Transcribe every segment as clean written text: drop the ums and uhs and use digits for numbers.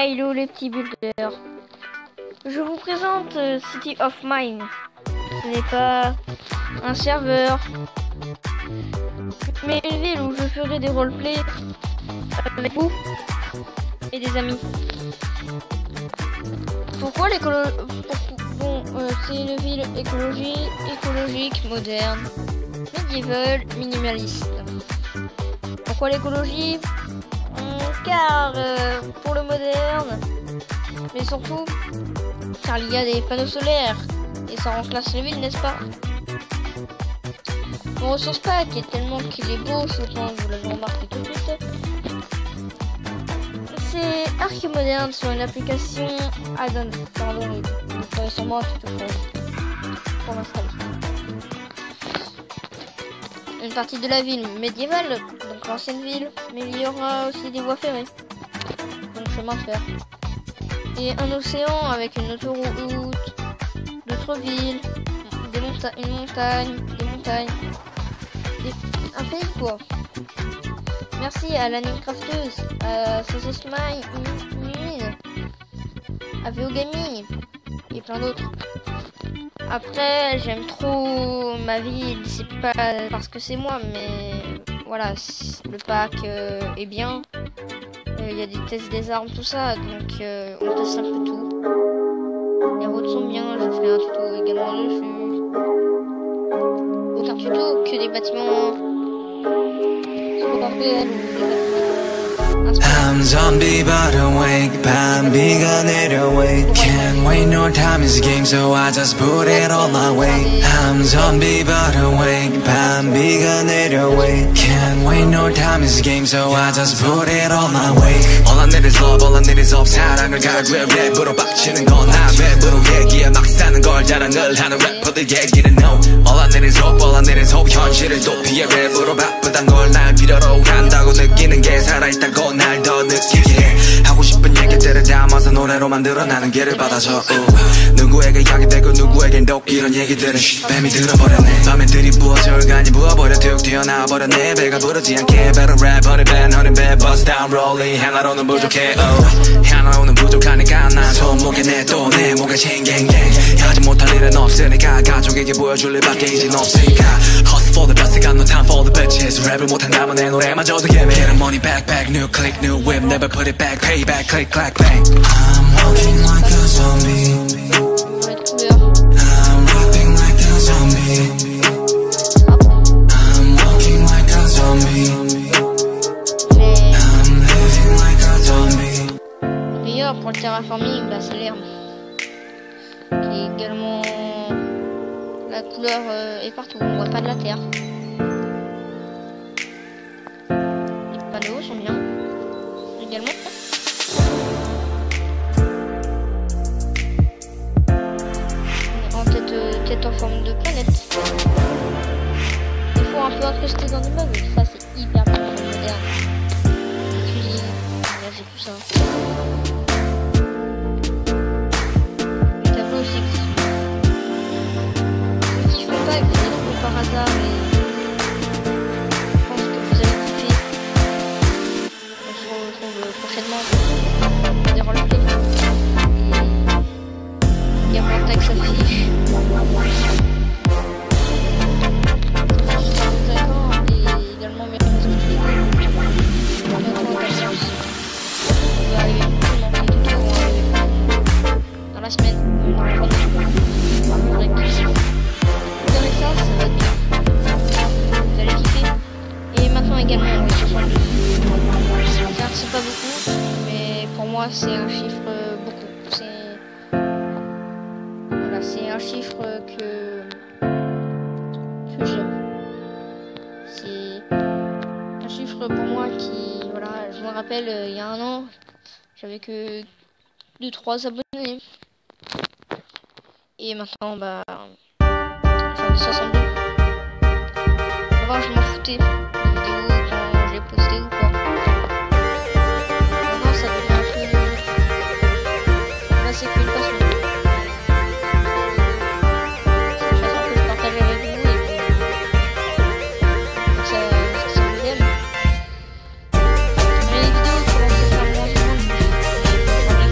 Hello les petits builders. Je vous présente City of Mine. Ce n'est pas un serveur, mais une ville où je ferai des roleplays avec vous et des amis. Pourquoi c'est une ville écologique, moderne, médiévale, minimaliste. Pourquoi l'écologie? Car pour le moderne, mais surtout car il y a des panneaux solaires et ça remplace les villes, n'est-ce pas? Mon ressource pack est tellement qu'il est beau, je pense que vous l'avez remarqué tout de suite. C'est archi moderne sur une application add-on. Pardon, vous pourrez sûrement pour m'installer. Une partie de la ville médiévale, donc l'ancienne ville, mais il y aura aussi des voies ferrées, donc chemin de fer. Et un océan avec une autoroute, d'autres villes, une montagne, des montagnes, un pays quoi. Merci à l'anime crafteuse, à Sauce Mine, à VO Gaming et plein d'autres. Après, j'aime trop ma ville, c'est pas parce que c'est moi, mais voilà, le pack est bien. Il y a des tests des armes, tout ça, donc on teste un peu tout. Les routes sont bien, je ferai un tuto également dessus. Aucun tuto, que des bâtiments réels ou des bâtiments. I'm zombie but awake, 밤비가 내려wake. Can't wait, no time is a game, so I just put it all my way. I'm zombie but awake, 밤비가 내려wake. Can't wait, no time is a game, so I just put it all my way. All I need is love, all I need is hope. 사랑을 갈구해 랩으로 빡치는 건 나 랩으로 얘기해 막 사는 걸 자랑을 하는 래퍼들 얘기는 no. All I need is hope, all I need is hope. 현실을 도피해 랩으로 바쁘단 걸 날 필요로 한다고 느끼는 게 살아있다고 날 더 느끼게 해. 하고 싶은 얘기들을 담아서 노래로 만들어 나는 길을 받아서 누구에게 이야기되고 누구에겐 독 이런 얘기들은 뱀이 들어버렸네. 밤에 들이부어져 얼간이 부어버려 툭 튀어나와버렸네. 배가 부르지 않게 better rap honey bad honey bad bust down rolling. 하나로는 부족해 하나로는 부족하니까 난 손목에 내 또 내 목에 챙갱갱. 하지 못할 일은 없으니까 가족에게 보여줄 일밖에 이젠 없으니까 hustle for the best got no time for the bitches. 랩을 못한다면 내 노래마저도 개미. Get a money back back new click new whip never put it back payback click clack bang. I'm walking like a zombie. I'm rapping like a zombie. I'm walking like a zombie. I'm living like a zombie. D'ailleurs pour le terraforming, bah, c'est l'herbe. Et également la couleur est partout, on voit pas de la terre. Les panneaux sont bien. Également. En tête en forme de planète. Il faut un peu incruster dans des meubles, ça c'est hyper bien moderne. Les cuisines, j'ai tout ça. Les tableaux aussi. Si je fais pas que vous êtes trouvés par hasard et je pense que vous allez kiffer. On se retrouve prochainement des roleplays. Et il y a mon texte s'affiche. Et également mes réseaux sociaux. Bientôt en patience. On va arriver dans la semaine. Dans la journée. Vous verrez ça, ça va être bien. Vous allez kiffer. Et maintenant également, oui, 62. C'est pas beaucoup, mais pour moi c'est un chiffre beaucoup. Voilà, c'est un chiffre que j'aime. C'est un chiffre pour moi qui, voilà, je me rappelle il y a un an, j'avais que 2-3 abonnés. Et maintenant, bah, j'en ai 62. Avant, je m'en foutais des vidéos quand je les postais ou quoi. Maintenant, ça devient un peu... Là, c'est qu'une passion. C'est une façon que je partage avec vous et puis... Donc ça vous aime. Mais les vidéos commencent à faire moins souvent.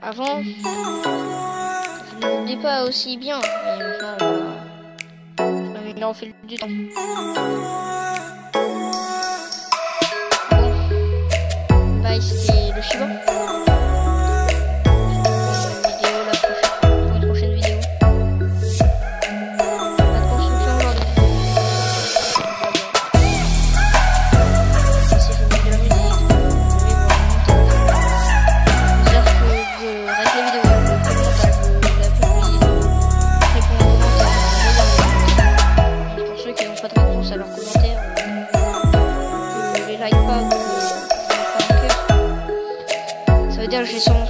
Avant, je ne l'ai pas aussi bien, mais maintenant, je m'améliore au fil du temps. Bon, bye, c'était le Shiba. Pour une prochaine vidéo. Pas de construction aujourd'hui. Si je mets de la musique, à leurs commentaires, que les like pas ou que ça veut dire que j'ai sûrement